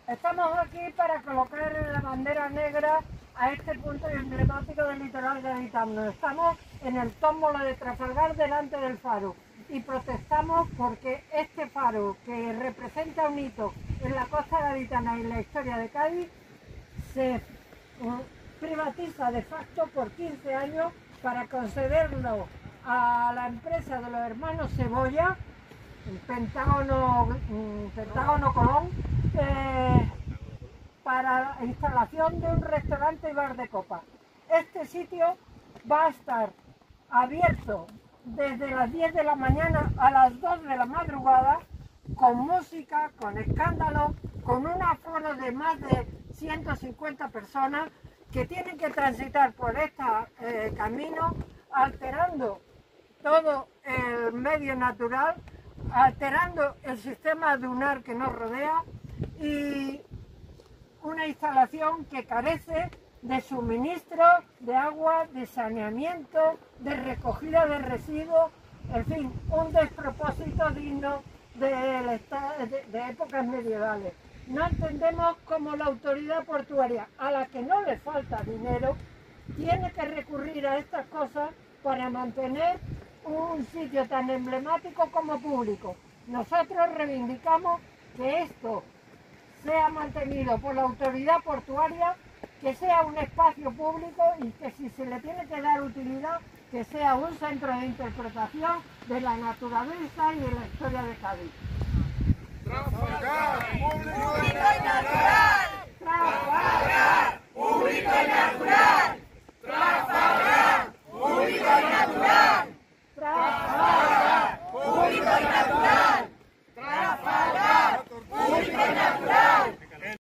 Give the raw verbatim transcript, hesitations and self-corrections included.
Estamos aquí para colocar la bandera negra a este punto emblemático del litoral gaditano. Estamos en el tómbolo de Trafalgar delante del faro y protestamos porque este faro, que representa un hito en la costa gaditana y en la historia de Cádiz, se privatiza de facto por quince años para concederlo a la empresa de los hermanos Cebolla, el Pentágono, Pentágono Colón, eh, para la instalación de un restaurante y bar de copa. Este sitio va a estar abierto desde las diez de la mañana a las dos de la madrugada, con música, con escándalo, con un aforo de más de ciento cincuenta personas que tienen que transitar por este eh, camino, alterando todo el medio natural, alterando el sistema dunar que nos rodea y una instalación que carece de suministro, de agua, de saneamiento, de recogida de residuos, en fin, un despropósito digno de, de, de épocas medievales. No entendemos cómo la autoridad portuaria, a la que no le falta dinero, tiene que recurrir a estas cosas para mantener un sitio tan emblemático como público. Nosotros reivindicamos que esto sea mantenido por la autoridad portuaria, que sea un espacio público y que si se le tiene que dar utilidad, que sea un centro de interpretación de la naturaleza y de la historia de Cádiz.